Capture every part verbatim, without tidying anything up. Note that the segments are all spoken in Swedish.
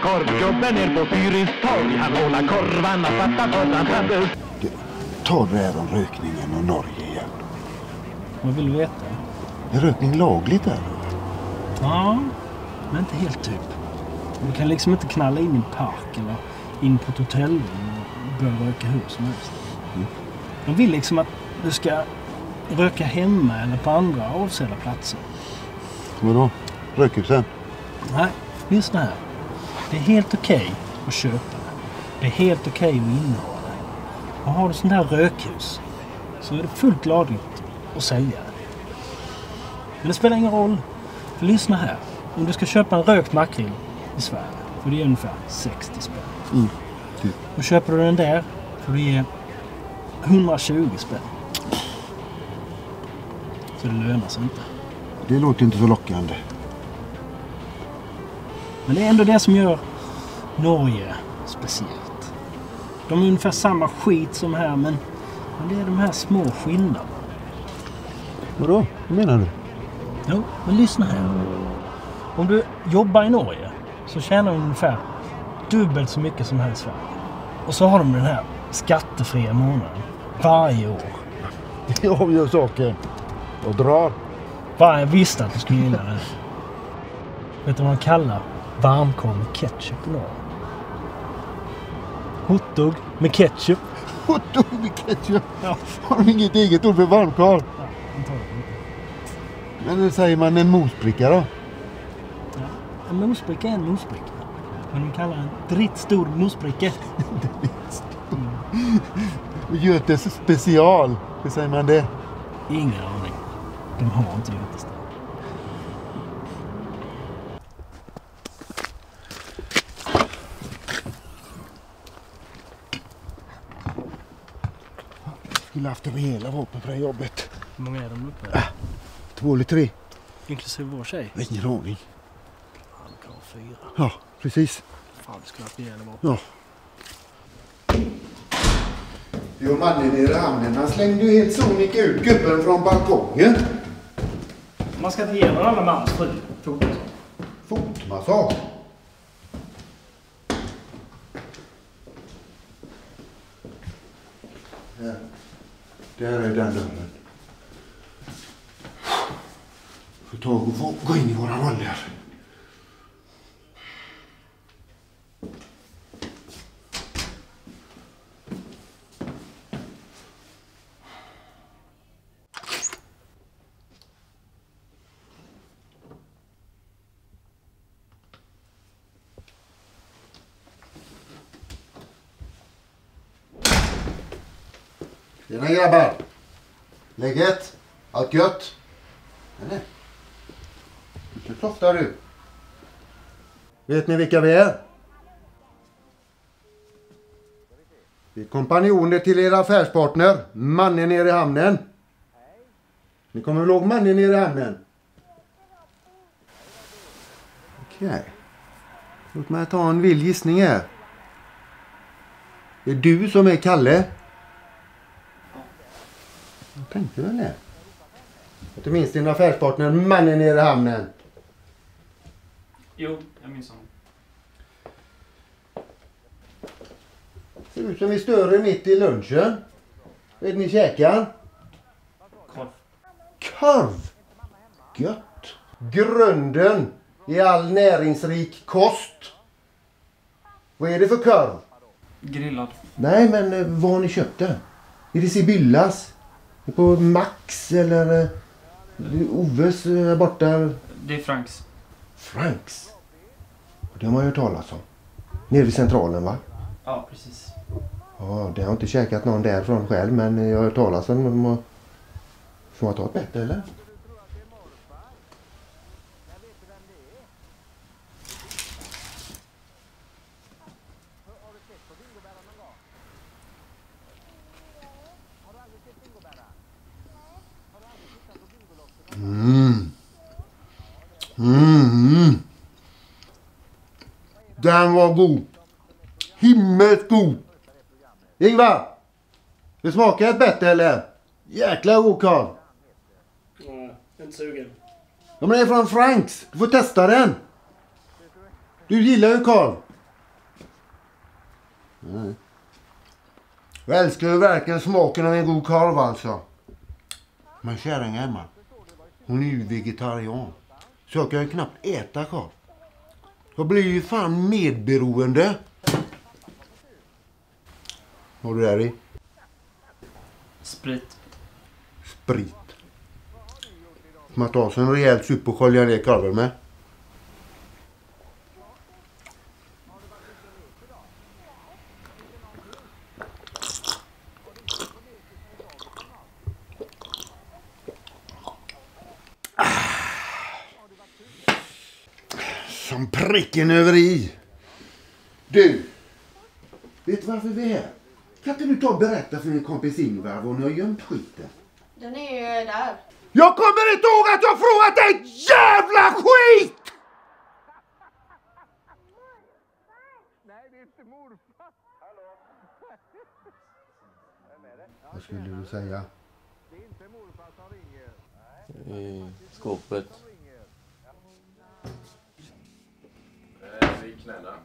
korvgubben ner på Fyristorg. Han målar korvarna svarta för han hade. Ta det här om rökningen och Norge igen. Vad vill du veta? Är rökning lagligt där? Ja, men inte helt typ. Du kan liksom inte knalla in i en park eller in på ett hotellrum och börja röka hur som helst. Mm. De vill liksom att du ska röka hemma eller på andra avsedda platser. Vadå? Rökhusen? Nej, lyssna här. Det är helt okej okay att köpa det. Det är helt okej okay att inneha det. Och har du sån här rökhus så är det fullt lagligt att sälja det. Men det spelar ingen roll. För lyssna här. Om du ska köpa en rökt makrill i Sverige får du ge ungefär sextio spänn. Mm. Typ. Och köper du den där får du ge hundratjugo spänn. Så det lönar sig inte. Det låter inte så lockande. Men det är ändå det som gör Norge speciellt. De är ungefär samma skit som här, men det är de här små skillnaderna. Vadå? Vad menar du? Jo, men lyssna här. Om du jobbar i Norge så tjänar du ungefär dubbelt så mycket som här i Sverige. Och så har de den här skattefria månaden varje år. Det avgör saken. Och drar. Fan, jag visste att du skulle gilla det. Vet du vad de kallar varmkorv med ketchup i Norge? Hotdog med ketchup. Hotdog med ketchup? Ja. Har de inget eget ord för varmkorv? Ja, antagligen inte. Men nu säger man en mosbricka då? Ja, en mosbricka är en mosbricka. Men de kallar en drittstor mosbricka. Mm. Götes special. Hur säger man det? Ingen aning. De har inte Götes. Skulle haft rejäla vapen för det här jobbet. Hur många är de uppe? Äh, två eller tre. Inklusive vår tjej? Ingen aning. Han kan ha fyra. Ja, precis. Fan, vi skulle haft rejäla vapen. Ja. Jo, mannen nere i hamnen, han slängde ju helt sonika ut gubben från balkongen. Man ska inte ge någon annan mans fru fotmassage. Fotmassage? Här. Där är den dörren. Får ta och få gå in i våra roller. Tjena grabbar. Läget? Allt gött? Eller? Vilka kloftar du? Vet ni vilka vi är? Vi är kompanjoner till era affärspartner. Mannen nere i hamnen. Ni kommer väl ihåg mannen nere i hamnen? Okej. Okay. Låt mig ta en vild gissning här. Det är du som är Kalle? Jag tänkte väl det. Att du minns din affärspartner, mannen nere i hamnen. Jo, jag minns honom. Ser ut som vi stör er mitt i lunchen. Vet ni käkar? Korv. Korv! Gött! Grunden i all näringsrik kost. Vad är det för korv? Grillad. Nej, men eh, vad har ni köpt det? Är det Sibyllas? På Max eller eh, Oves eh, borta? Det är Franks. Franks? Det har man ju hört talas om. Nere vid centralen, va? Ja, precis. Ja, det har inte käkat någon därifrån själv, men jag har hört talas om dem. Får man ta ett bättre, eller? Mm. Mm. Den var god. Himmelskt god. Ingvar, det smakar ett bättre eller? Jäkla god korv. Ja, inte sugen. Ja, men det är från Franks. Du får testa den. Du gillar ju korv. Nej. Jag älskar ju verkligen smaken av en god korv alltså. Men kärringen hemma, hon är ju vegetarian. Så jag kan ju knappt äta korv. Jag blir ju fan medberoende. Vad har du där i? Sprit. Sprit. Man tar sig en rejäl supp och sköljer ner korven med. Som pricken över i. Du, vet du varför vi är här? Kan inte du ta och berätta för din kompis Ingvar var ni har gömt skiten? Den är ju där. Jag kommer inte ihåg att jag frågat dig jävla skit! Nej, det är inte morfar. Hallå? Vad skulle du säga? Det är inte morfar som ringer. I skåpet. I knäna.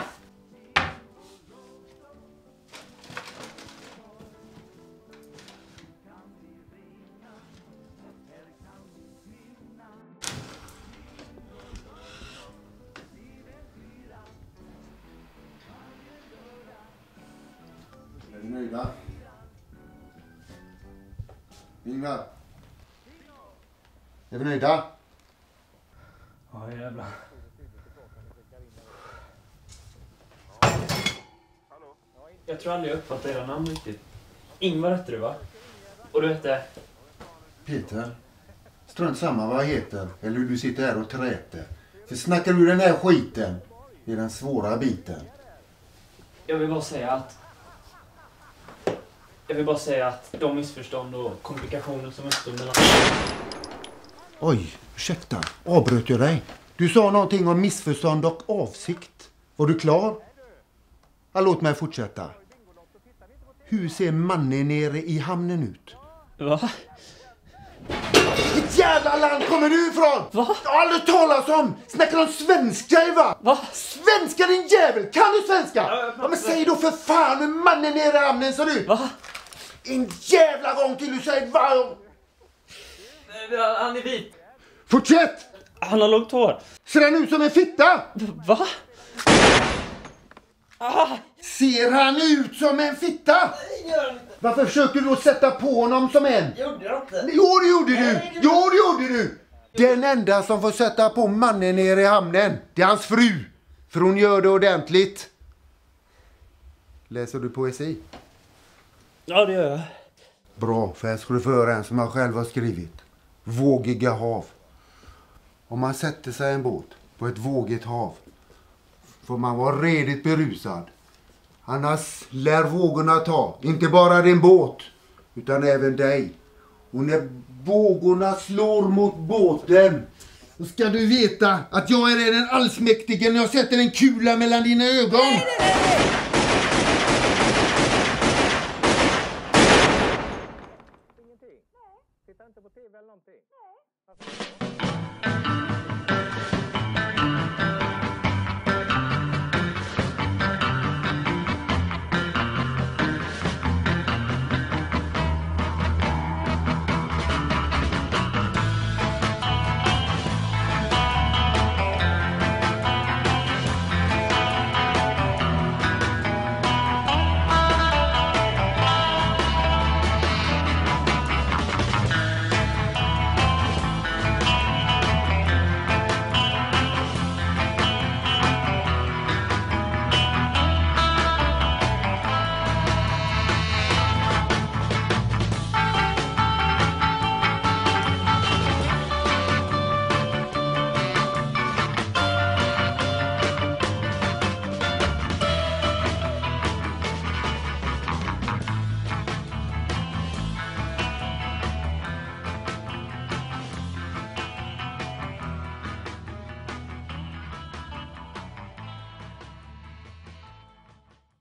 Är du nöjda? Ingvar? Är vi nöjda? Ja, jävlar. Jag tror aldrig jag uppfattade era namn riktigt. Ingvar hette du, va? Och du hette? Peter, strunt samma vad jag heter eller hur du sitter här och träter. För snackar du den här skiten är den svåra biten. Jag vill bara säga att... Jag vill bara säga att de missförstånd och komplikationer som uppstod mellan... Oj, ursäkta. Avbröt jag dig? Du sa någonting om missförstånd och avsikt. Var du klar? Ja, låt mig fortsätta. Hur ser mannen nere i hamnen ut? Va? Vilket jävla land kommer du ifrån? Va? Jag har aldrig talat om. Snackar om svenska, va? Va? Svenska, din jävel! Kan du svenska? Ja, ja, men säg då för fan hur mannen nere i hamnen ser ut. Va? En jävla gång till du säger va? Han är vit. Fortsätt! Han har långt hår. Ser han ut som en fitta? Va? Ah! Ser han ut som en fitta? Varför försöker du då sätta på honom som en? Gjorde jag inte? Jo, det gjorde du! Jo, det gjorde du! Den enda som får sätta på mannen nere i hamnen, det är hans fru. För hon gör det ordentligt. Läser du poesi? Ja, det gör jag. Bra, för här ska du få höra en som jag själv har skrivit. Vågiga hav. Om man sätter sig i en båt på ett vågigt hav får man vara redigt berusad. Annars lär vågorna ta, inte bara din båt, utan även dig. Och när vågorna slår mot båten, då ska du veta att jag är den allsmäktige när jag sätter en kula mellan dina ögon. Nej, nej, nej. Ingenting? Nej. Tittar inte på tv eller någonting? Nej.